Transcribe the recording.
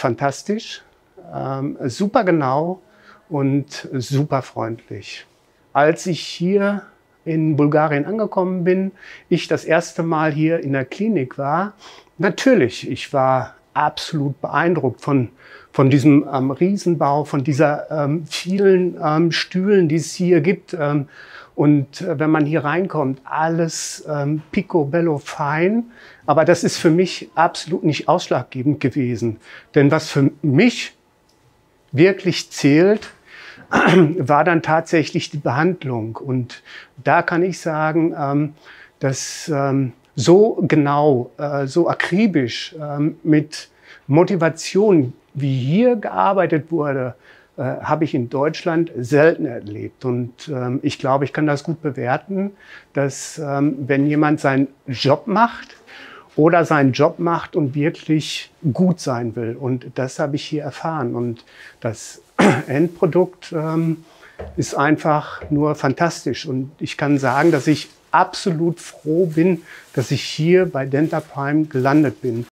fantastisch, super genau und super freundlich. Als ich hier in Bulgarien angekommen bin, ich das erste Mal hier in der Klinik war, natürlich, ich war absolut beeindruckt von diesem Riesenbau, von dieser vielen Stühlen, die es hier gibt. Und wenn man hier reinkommt, alles picobello fein. Aber das ist für mich absolut nicht ausschlaggebend gewesen. Denn was für mich wirklich zählt, war dann tatsächlich die Behandlung. Und da kann ich sagen, dass so genau, so akribisch mit Motivation, wie hier gearbeitet wurde, habe ich in Deutschland selten erlebt. Und ich glaube, ich kann das gut bewerten, dass wenn jemand seinen Job macht und wirklich gut sein will. Und das habe ich hier erfahren. Und das Endprodukt ist einfach nur fantastisch. Und ich kann sagen, dass ich absolut froh bin, dass ich hier bei Dentaprime gelandet bin.